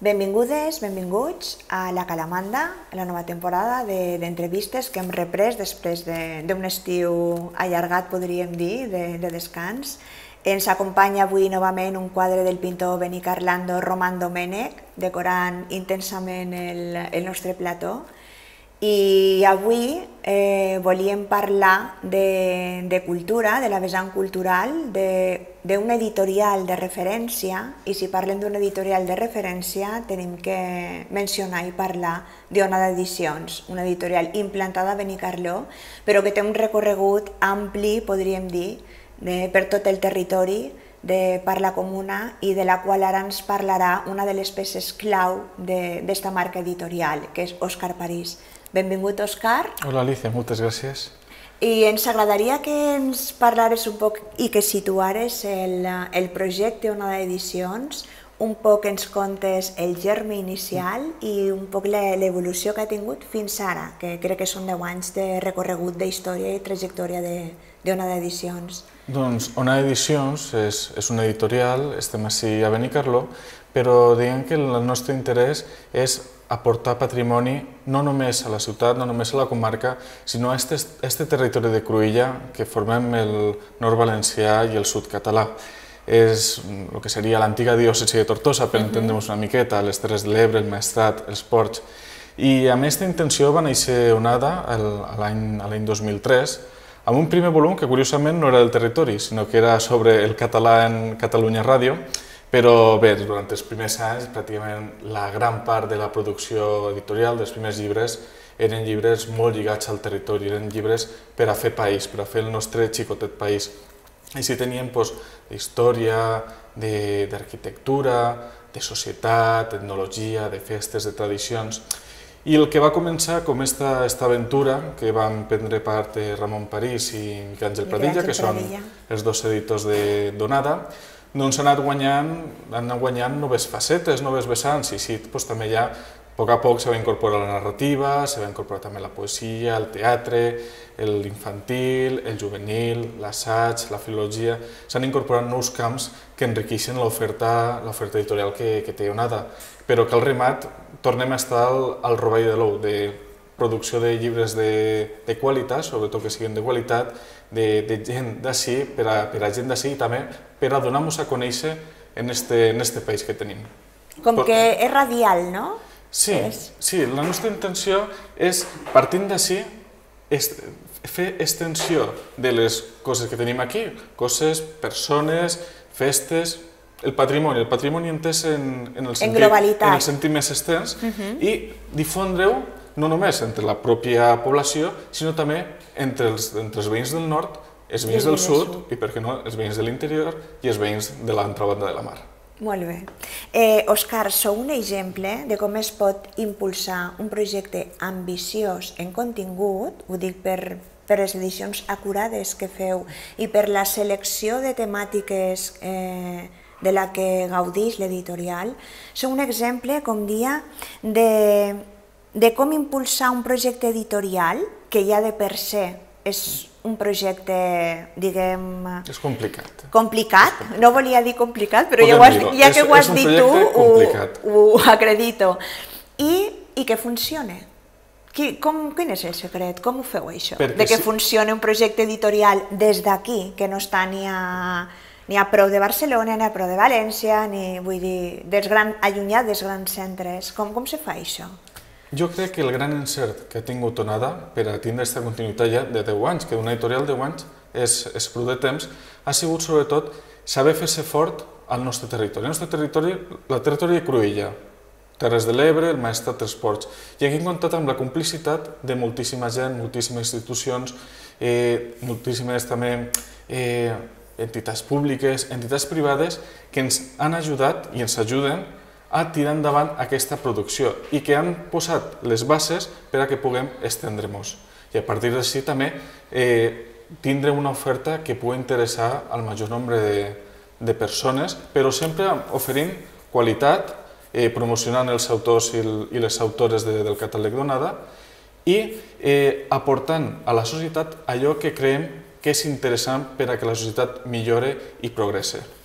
Benvingudes, benvinguts a La Calamanda, la nova temporada d'entrevistes que hem reprès després d'un estiu allargat, podríem dir, de descans. Ens acompanya avui novament un quadre del pintor benicarlando Roman Domènech, decorant intensament el nostre plató. I avui volíem parlar de cultura, de la vessant cultural, d'un editorial de referència, i si parlem d'un editorial de referència tenim que mencionar i parlar d'Onada Edicions, una editorial implantada a Benicarló, però que té un recorregut ampli, podríem dir, per tot el territori, per la comuna, i de la qual ara ens parlarà una de les peces clau d'esta marca editorial, que és Òscar París. Benvingut, Òscar. Hola, Alicia, moltes gràcies. I ens agradaria que ens parlares un poc i que situares el projecte Onada Edicions, un poc ens contes el germe inicial i un poc l'evolució que ha tingut fins ara, que crec que són 10 anys de recorregut d'història i trajectòria d'Onada Edicions. Doncs Onada Edicions és una editorial, estem ací a Benicarló, però diguem que el nostre interès és aportar patrimoni no només a la ciutat, no només a la comarca, sinó a este territori de Cruïlla que formem el nord valencià i el sud català. És el que seria l'antiga diòcesi de Tortosa, per entendre'ns una miqueta, les Terres de l'Ebre, el Maestrat, els Ports. I amb aquesta intenció va néixer Onada l'any 2003, amb un primer volum que curiosament no era del territori, sinó que era sobre el català en Catalunya Ràdio, però bé, durant els primers anys, pràcticament la gran part de la producció editorial dels primers llibres eren llibres molt lligats al territori, eren llibres per a fer país, per a fer el nostre xicotet país. Així teníem d'història, d'arquitectura, de societat, d'etnologia, de festes, de tradicions. I el que va començar com esta aventura, que van prendre part Ramon París i Miquel Àngel Pradilla, que són els dos editors d'Onada, doncs han anat guanyant noves facetes, noves vessants, i sí, també ja a poc se va incorporar la narrativa, se va incorporar també la poesia, el teatre, l'infantil, el juvenil, l'assaig, la filologia. S'han incorporat nous camps que enriqueixen l'oferta editorial que té Onada, però que al remat tornem a estar al rovell de l'ou, de producció de llibres de qualitat, sobretot que siguin de qualitat, de gent d'ací, per a gent d'ací, i també per a donar-nos a conèixer en este país que tenim. Com que és radial, no? Sí, la nostra intenció és, partint d'ací, fer extensió de les coses que tenim aquí, coses, persones, festes, el patrimoni entès en el sentit més extens, i difondre-ho no només entre la pròpia població, sinó també entre els veïns del nord, els veïns del sud i, per què no, els veïns de l'interior i els veïns de l'altra banda de la mar. Molt bé. Òscar, sou un exemple de com es pot impulsar un projecte ambiciós en contingut, ho dic per les edicions acurades que feu i per la selecció de temàtiques de la que gaudix l'editorial. Sou un exemple, com dia, de com impulsar un projecte editorial que ja de per se és un projecte, diguem... És complicat. Complicat? No volia dir complicat, però ja que ho has dit tu, ho acredito. I que funcione. Quin és el secret? Com ho feu, això? De que funcione un projecte editorial des d'aquí, que no està ni a prou de Barcelona, ni a prou de València, ni, vull dir, allunyat dels grans centres. Com se fa això? Jo crec que el gran encert que ha tingut Onada per a tindre aquesta continuïtat ja de 10 anys, que una editorial de 10 anys és prou de temps, ha sigut sobretot saber fer-se fort al nostre territori. El nostre territori, el territori de Cruïlla, Terres de l'Ebre, el Maestrat, els Ports. I aquí hem comptat amb la complicitat de moltíssima gent, moltíssimes institucions, moltíssimes també entitats públiques, entitats privades, que ens han ajudat i ens ajuden a tirar endavant aquesta producció i que han posat les bases per a que puguem estendre-nos. I a partir d'ací també tindre una oferta que pugui interessar al major nombre de persones, però sempre oferint qualitat, promocionant els autors i les autores del catàleg d'Onada i aportant a la societat allò que creiem que és interessant per a que la societat millore i progresse.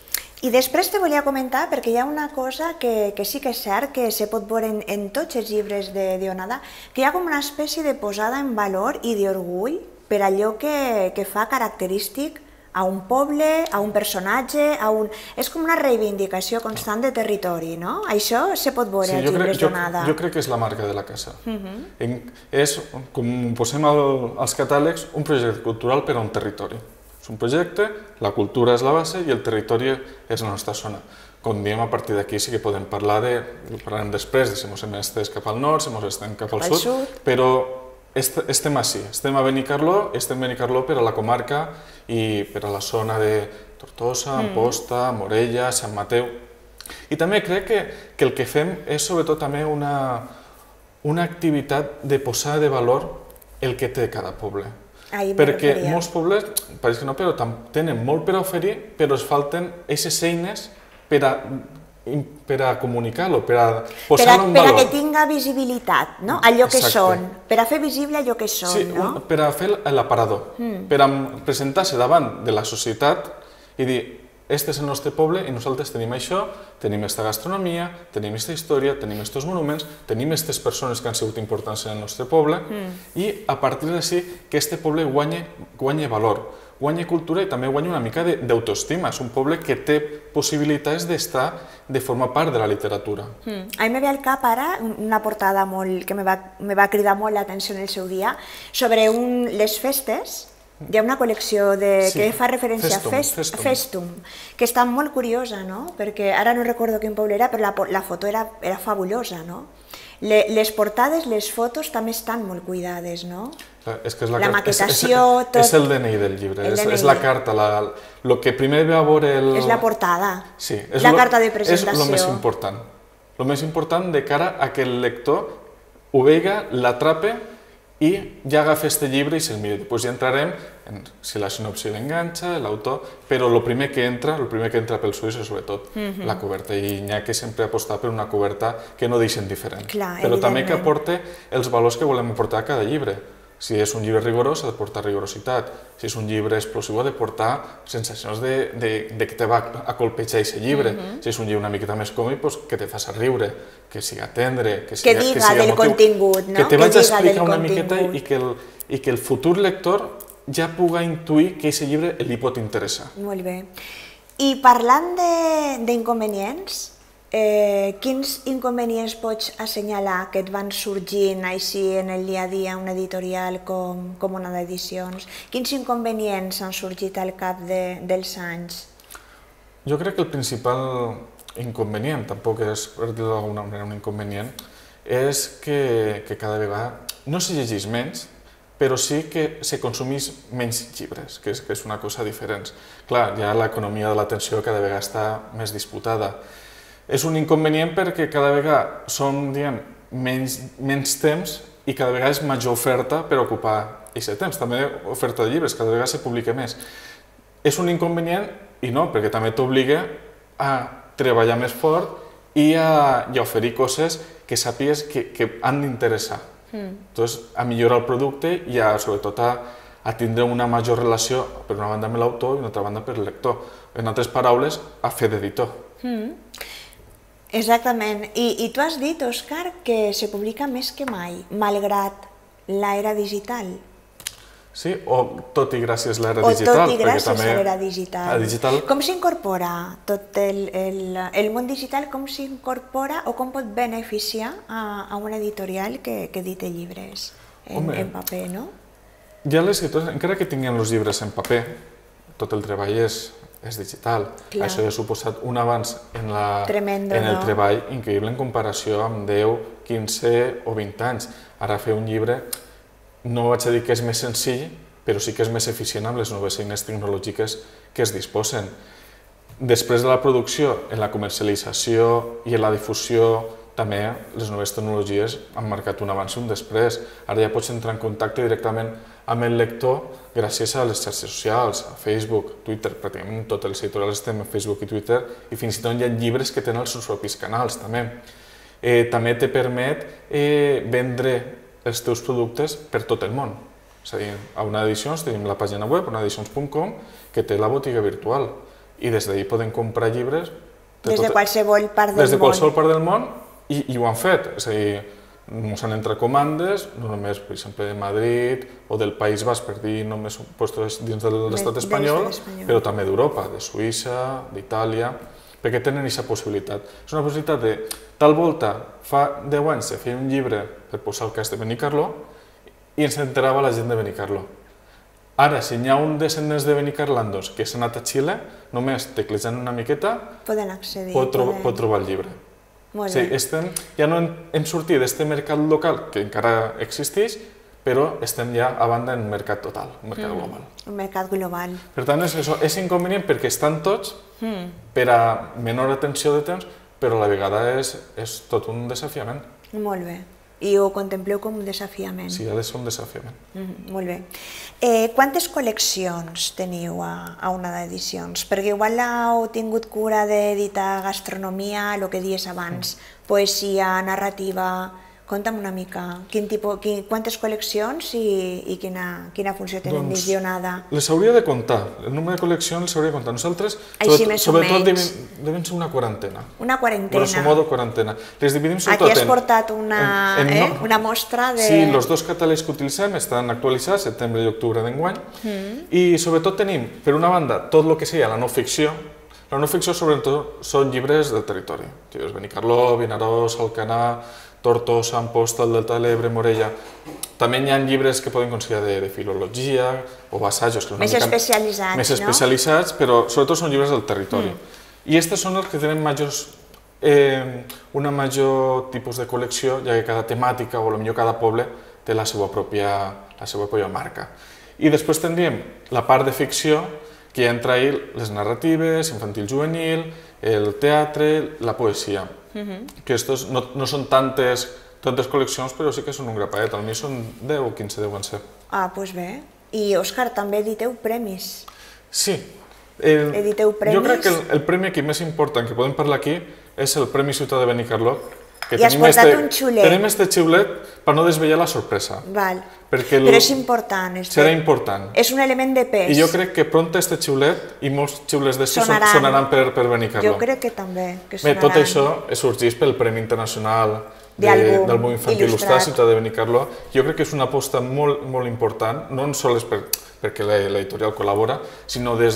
I després te volia comentar, perquè hi ha una cosa que sí que és cert, que se pot veure en tots els llibres de Dionada, que hi ha com una espècie de posada en valor i d'orgull per allò que fa característic a un poble, a un personatge, és com una reivindicació constant de territori, no? Això se pot veure als llibres de Dionada. Jo crec que és la marca de la casa. És, com posem als catàlegs, un projecte cultural per a un territori. És un projecte, la cultura és la base i el territori és la nostra zona. Com diem, a partir d'aquí sí que podem parlar parlarem després de si ens hem estès cap al nord, si ens estem cap al sud, però estem així, estem a Benicarló per a la comarca i per a la zona de Tortosa, Amposta, Morella, Sant Mateu. I també crec que el que fem és sobretot també una activitat de posar de valor el que té cada poble. Perquè molts pobles, pareix que no, però tenen molt per a oferir, però es falten aquestes eines per a comunicar-lo, per a posar-lo en valor. Per a que tinga visibilitat, allò que són, per a fer visible allò que són. Sí, per a fer l'aparador, per a presentar-se davant de la societat i dir, este és el nostre poble i nosaltres tenim això, tenim aquesta gastronomia, tenim aquesta història, tenim aquests monuments, tenim aquestes persones que han sigut importants en el nostre poble i a partir d'ací que aquest poble guanyi valor, guanyi cultura i també guanyi una mica d'autoestima. És un poble que té possibilitats de formar part de la literatura. A mi me ve al cap ara una portada que me va cridar molt l'atenció en el seu dia sobre les festes. Hi ha una col·lecció que fa referència a Festum, que està molt curiosa, perquè ara no recordo quin poble era, però la foto era fabulosa. Les portades, les fotos també estan molt cuidades, la maquetació, tot... És el DNI del llibre, és la carta, el que primer ve a veure... És la portada, la carta de presentació. És el més important. El més important de cara a que el lector ho veiga, l'atrape i ja agafa aquest llibre i se'l mira. Després ja entrarem en si la sinopsi l'enganxa, l'autor, però el primer que entra pels ulls és sobretot la coberta. I n'hi ha que sempre apostar per una coberta que no deixen diferent, però també que aporte els valors que volem aportar a cada llibre. Si és un llibre rigorós, ha de portar rigorositat. Si és un llibre explosiu, ha de portar sensacions de que te va a colpejar aquest llibre. Si és un llibre una miqueta més còmic, que te faci riure, que siga tendre, que diga del contingut, que te vaig explicar una miqueta i que el futur lector ja puga intuir que aquest llibre li pot interessar. Molt bé. I parlant d'inconvenients, quins inconvenients pots assenyalar que et van sorgint així en el dia a dia una editorial com una d'edicions? Quins inconvenients han sorgit al cap dels anys? Jo crec que el principal inconvenient, tampoc és, per dir-ho d'alguna manera, un inconvenient, és que cada vegada no se llegeix menys, però sí que se consumís menys llibres, que és una cosa diferent. Clar, ja l'economia de l'atenció cada vegada està més disputada. És un inconvenient perquè cada vegada són menys temps i cada vegada és major oferta per ocupar aquest temps. També oferta de llibres, cada vegada se publica més. És un inconvenient i no, perquè també t'obliga a treballar més fort i a oferir coses que sàpigues que han d'interessar. A millorar el producte i sobretot a tindre una major relació per una banda amb l'autor i una altra banda per el lector. En altres paraules, a fer d'editor. Exactament. I tu has dit, Òscar, que se publica més que mai, malgrat l'era digital. Sí, o tot i gràcies a l'era digital. O tot i gràcies a l'era digital. Com s'incorpora tot el món digital, com s'incorpora o com pot beneficiar a una editorial que edita llibres en paper, no? Ja les editores, encara que tinguin els llibres en paper, tot el treball és digital. Això ja ha suposat un avanç en el treball increïble en comparació amb 10, 15 o 20 anys. Ara fer un llibre, no vaig a dir que és més senzill, però sí que és més eficient amb les noves eines tecnològiques que es disposen. Després de la producció, en la comercialització i en la difusió, també les noves tecnologies han marcat un abans i un després. Ara ja pots entrar en contacte directament amb el lector gràcies a les xarxes socials, a Facebook, Twitter, pràcticament totes les editorials estem a Facebook i Twitter i fins i tot hi ha llibres que tenen els seus propis canals també. També te permet vendre els teus productes per tot el món. És a dir, a una edicions tenim la pàgina web, onaedicions.com, que té la botiga virtual i des d'ahir poden comprar llibres des de qualsevol part del món. Des de qualsevol part del món, i ho han fet. És a dir, ens han entrat comandes, no només, per exemple, de Madrid o del País Basc, per dir només puestos dins de l'estat espanyol, però també d'Europa, de Suïssa, d'Itàlia, perquè tenen aquesta possibilitat. És una possibilitat de, tal volta, fa 10 anys se feia un llibre per posar el cas de Benicarló i ens enterava la gent de Benicarló. Ara, si hi ha un descendents de benicarlandos que s'ha anat a Xile, només teclejant una miqueta pot trobar el llibre. Ja no hem sortit d'aquest mercat local, que encara existeix, però estem ja a banda en un mercat total, un mercat global. Un mercat global. Per tant, és inconvenient perquè estan tots per a menor atenció de temps, però a la vegada és tot un desafiament. Molt bé. I ho contempleu com un desafiament. Sí, ha de ser un desafiament. Molt bé. Quantes col·leccions teniu a Onada Edicions? Perquè igual heu tingut cura d'editar gastronomia, el que dies abans, poesia, narrativa. Conta'm una mica, quantes col·leccions i quina funció tenen dins d'Onada? Les hauria de comptar, el nombre de col·leccions les hauria de comptar. Nosaltres, sobretot, devem ser una quarantena. Una quarantena. Grosso modo, quarantena. Les dividim sobretot en... Aquí has portat una mostra de... Sí, els dos catàlegs que utilitzem estan actualitzats, setembre i octubre d'enguany, i sobretot tenim, per una banda, tot el que seria la no ficció. La no ficció, sobretot, són llibres del territori. Llibres Benicarló, Vinaròs, Alcanar, Tortosa, Amposta, el Delta de l'Ebre, Morella. També hi ha llibres que poden considerar de filologia o assajos. Més especialitzats, no? Més especialitzats, però sobretot són llibres del territori. I aquests són els que tenen una major tipus de col·lecció, ja que cada temàtica o potser cada poble té la seva pròpia marca. I després tindríem la part de ficció, que entra ahí les narratives, infantil-juvenil, el teatre, la poesia. Que estos no són tantes col·leccions, però sí que són un grapadet. Potser són 10 o 15 deuen ser. Ah, doncs bé. I, Òscar, també editeu premis. Sí. Editeu premis. Jo crec que el premi aquí més important que podem parlar aquí és el Premi Ciutat de Benicarló. I has portat un xulet. Tenim este xiulet per no desvetllar la sorpresa. Val. Però és important. Serà important. És un element de pes. I jo crec que pront este xiulet i molts xiulets d'estos sonaran per Benicarló. Jo crec que també. Tot això sorgeix pel Premi Internacional d'Àlbum Infantil Il·lustrat Ciutat de Benicarló. Jo crec que és una aposta molt important, no només perquè l'editorial col·labora, sinó des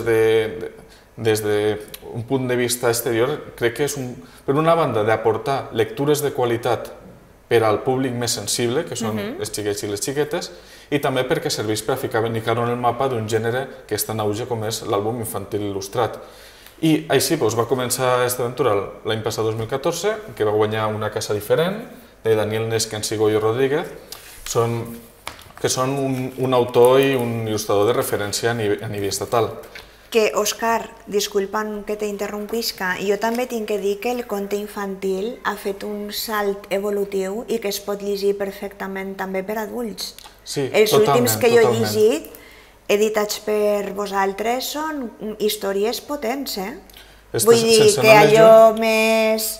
d'un punt de vista exterior, crec que és, per una banda, d'aportar lectures de qualitat per al públic més sensible, que són els xiquets i les xiquetes, i també perquè serveix per a ficar Benicarló en el mapa d'un gènere que està en auge com és l'àlbum infantil il·lustrat. I així va començar aquesta aventura l'any passat 2014, que va guanyar Una casa diferent, de Daniel Neskens i Goyo Rodríguez, que són un autor i un il·lustrador de referència a nivell estatal. Que, Òscar, disculpa'm que t'interrompisca, jo també tinc que dir que el conte infantil ha fet un salt evolutiu i que es pot llegir perfectament també per adults. Sí, els últims que jo he llegit, editats per vosaltres, són històries potents, Vull dir que allò més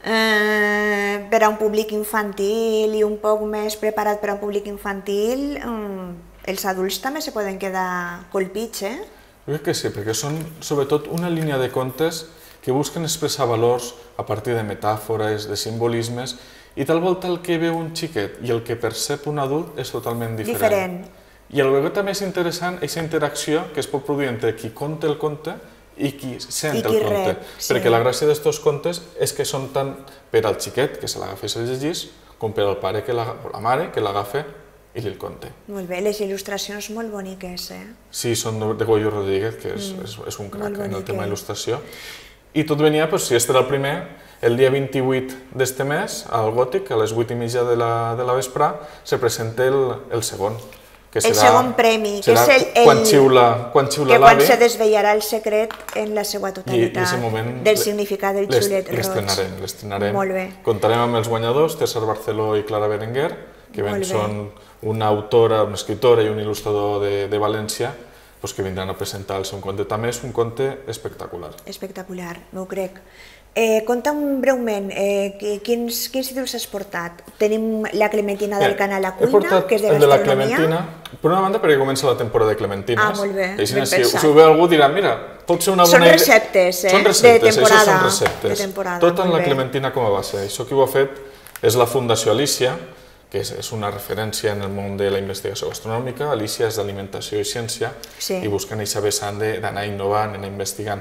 per a un públic infantil i un poc més preparat per a un públic infantil, els adults també se poden quedar colpits, Jo crec que sí, perquè són sobretot una línia de contes que busquen expressar valors a partir de metàfores, de simbolismes, i tal volta el que veu un xiquet i el que percep un adult és totalment diferent. I alhora també és interessant aquesta interacció que es pot produir entre qui conta el conte i qui sent el conte. Perquè la gràcia d'aquests contes és que són tant per al xiquet, que se l'agafa i se'l llegís, com per al pare o la mare que l'agafa i li el conte. Molt bé, les il·lustracions molt boniques, Sí, són de Goyo Rodríguez, que és un crac en el tema d'il·lustració. I tot venia, si este era el primer, el dia 28 d'este mes, al Gòtic, a les 8:30 de la vesprà, se presenta el segon. El segon premi, que és quan xiula l'avi. Que quan se desvetllarà el secret en la seva totalitat del significat del xulet roig. L'estrenarem. Molt bé. Contarem amb els guanyadors, César Barceló i Clara Berenguer, que són una autora, una escriptora i un il·lustrador de València, que vindran a presentar el seu conte. També és un conte espectacular. Espectacular, m'ho crec. Conta'm breument, quins títols has portat? Tenim la Clementina del Canal a Cuina, he portat que és de el de la gastronomia. Clementina, per una banda perquè comença la temporada de clementines. Ah, molt bé, Així, ben si pensat. ho veu algú dirà, mira, pot ser una bona idea. Són receptes, Són receptes, de temporada. això són receptes. De temporada, Tot en molt la bé. Clementina com a base. Això qui ho ha fet és la Fundació Alícia, que és una referència en el món de la investigació gastronòmica. Alícia és d'Alimentació i Ciència, Sí. i busquen aquesta vessant d'anar innovant, anar investigant.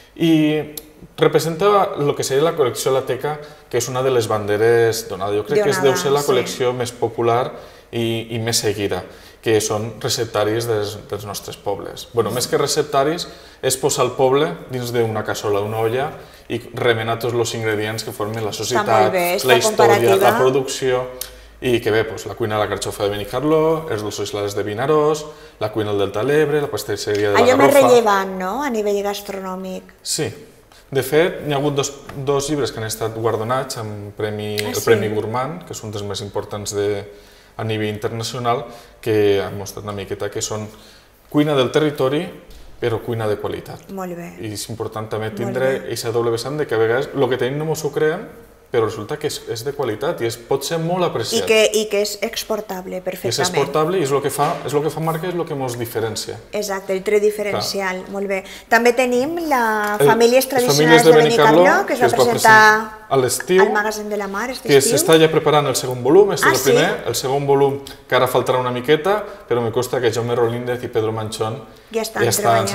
I representa el que seria la col·lecció La Teca, que és una de les banderes donada. Jo crec que deu ser la col·lecció més popular i més seguida, que són receptaris dels nostres pobles. Bueno, més que receptaris, és posar el poble dins d'una cassola, d'una olla, i remenar tots els ingredients que formen la societat, la història, la producció, i que bé, la cuina de la Carxofa de Benicarló, els dolços i de Vinaròs, la cuina del Delta de l'Ebre, la pastisseria de la Garrofa... Allò més rellevant, no?, a nivell gastronòmic. Sí. De fet, hi ha hagut dos llibres que han estat guardonats amb el Premi Gourmand, que és un dels més importants a nivell internacional, que han mostrat una miqueta que són cuina del territori, però cuina de qualitat. Molt bé. I és important també tindre aquesta doble vessant de que a vegades el que tenim no ens ho creem, però resulta que és de qualitat i pot ser molt apreciat. I que és exportable perfectament. És exportable i és el que fa marca, és el que ens diferencia. Exacte, el tret diferencial, molt bé. També tenim la Famílies Tradicionals de Benicarló, que es va presentar a l'estiu, al Magasin de la Mar, que s'està ja preparant el segon volum, és el primer, el segon volum que ara faltarà una miqueta, però me consta que Jaume Rolíndez i Pedro Manchón ja estan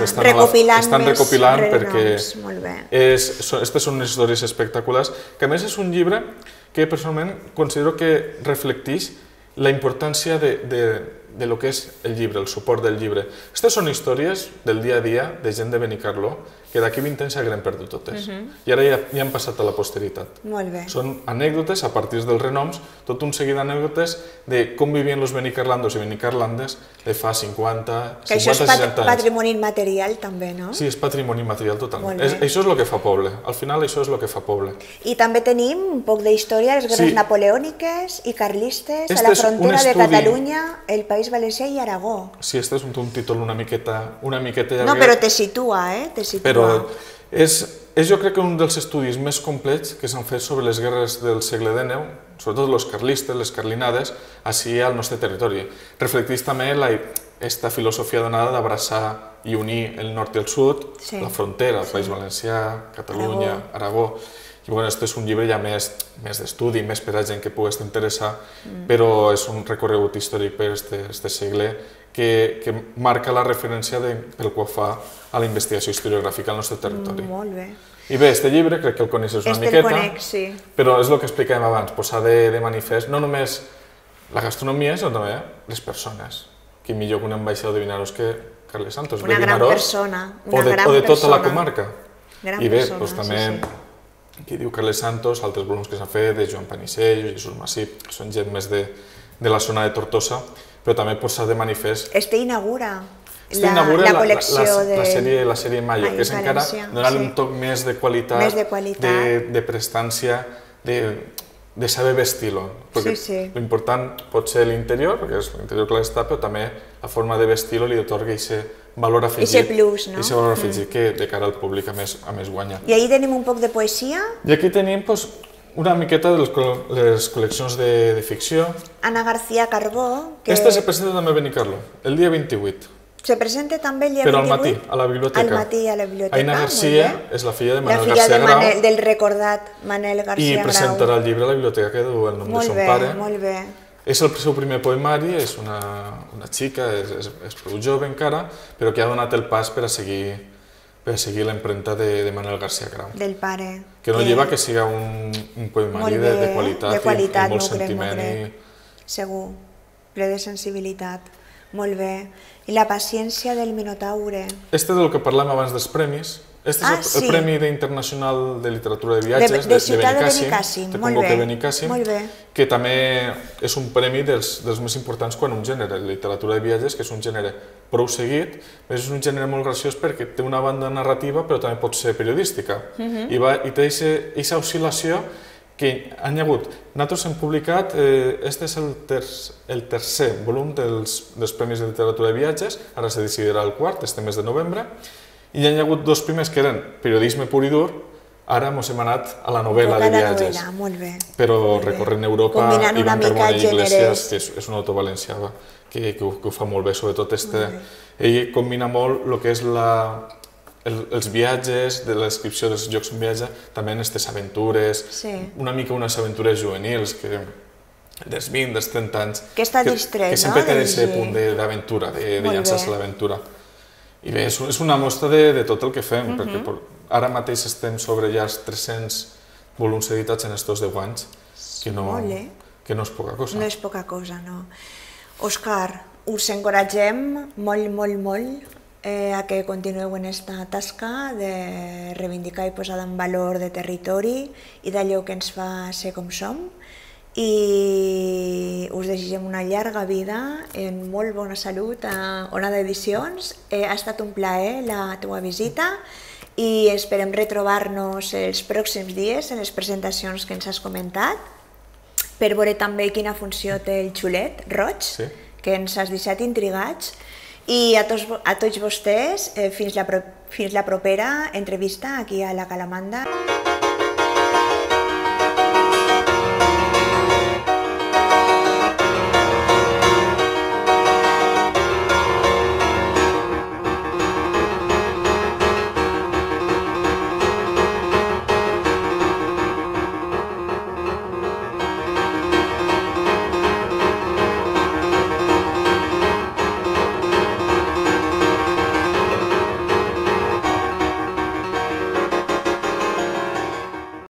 recopilant perquè molt bé. Aquestes són unes històries espectaculars, que a més és un llibre que personalment considero que reflecteix la importància de lo que és el llibre, el suport del llibre. Aquestes són històries del dia a dia de gent de Benicarló que d'aquí 20 anys s'hagueren perdut totes. I ara ja han passat a la posteritat. Molt bé. Són anècdotes, a partir dels renoms, tot un seguit d'anècdotes de com vivien els benicarlandos i benicarlandes de fa 50, 60, 60 anys. Que això és patrimoni immaterial també, no? Sí, és patrimoni immaterial totalment. Això és el que fa poble. Al final això és el que fa poble. I també tenim un poc d'història, les guerres napoleòniques i carlistes a la frontera de Catalunya, el País Valencià i Aragó. Sí, este és un títol una miqueta llarguet. No, però te situa, te situa. Però és jo crec que un dels estudis més complets que s'han fet sobre les guerres del segle XIX, sobretot els carlistes, les carlinades, així al nostre territori. Reflecteix també aquesta filosofia donada d'abraçar i unir el nord i el sud, la frontera, el País Valencià, Catalunya, Aragó. I bueno, este és un llibre ja més d'estudi, més per a gent que pugui interessar, però és un recorregut històric per aquest segle que marca la referència pel que fa a la investigació historiogràfica al nostre territori. Molt bé. I bé, aquest llibre crec que el coneixes una miqueta, el conec, sí. Però és el que explicàvem abans, posar de manifest no només la gastronomia, sinó també les persones. Qui millor que un ambaixador de Vinaròs que Carles Santos, una gran persona, o de tota la comarca. Gran I bé, persona, també, qui diu Carles Santos, altres volums que s'han fet, de Joan Panissell, Jesús Massip, que són gent més de la zona de Tortosa, però també posar de manifest... Este inaugura la col·lecció de... La sèrie Mayo, que és encara donar-li un toc més de qualitat, de prestància, de saber vestir-lo. Perquè l'important pot ser l'interior, perquè és l'interior que l'està, però també la forma de vestir-lo li atorga aquest valor afegit. Aquest plus, no? Aquest valor afegit que de cara al públic a més guanya. I ahí tenim un poc de poesia. I aquí tenim una miqueta de les col·leccions de ficció. Anna García Carbó. Esta se presenta també a Benicarló, el dia 28. Se presenta també el dia 28? Però al matí, a la biblioteca. Al matí, a la biblioteca. Aina García és la filla de Manel García Grau. La filla del recordat Manel García Grau. I presentarà el llibre a la biblioteca que du el nom de son pare. Molt bé. És el seu primer poemari, és una xica, és prou jove encara, però que ha donat el pas per a seguir l'empremta de Manel García Grau. Del pare. Que no lleva que siga un poemari de qualitat i molt sentiment. Segur, ple de sensibilitat. Molt bé. I la paciència del Minotaure. Este és del que parlem abans dels premis. Este és el Premi Internacional de Literatura de Viatges de Benicàssim, de Convoca Benicàssim, que també és un premi dels més importants quan un gènere, la literatura de viatges, que és un gènere prou seguit, és un gènere molt graciós perquè té una banda narrativa però també pot ser periodística. I té aquesta oscil·lació que han hagut. Nosaltres hem publicat, este és el tercer volum dels Premis de Literatura de Viatges, ara se decidirà el quart, este mes de novembre, i hi ha hagut dos primers que eren periodisme pur i dur, Ara ens hem anat a la novel·la de viatges, però recorrent Europa, Iván Carbonell Iglesias, que és un autor valencià que ho fa molt bé, sobretot ell combina molt el que és els viatges, de la descripció dels llocs on viatja, també en aquestes aventures, una mica unes aventures juvenils, dels 20, dels 30 anys, que sempre té aquest punt d'aventura, de llançar-se a l'aventura. I bé, és una mostra de tot el que fem, perquè ara mateix estem sobre ja els 300 volums editats en aquests 10 anys, que no és poca cosa. No és poca cosa, no. Òscar, us encoratgem molt, molt, molt a que continueu en aquesta tasca de reivindicar i posar en valor de territori i d'allò que ens fa ser com som, i us desitgem una llarga vida en molt bona salut a Onada Edicions. Ha estat un plaer la teva visita i esperem retrobar-nos els pròxims dies en les presentacions que ens has comentat per veure també quina funció té el xulet roig, que ens has deixat intrigats. I a tots vostès, fins la propera entrevista aquí a la Calamanda.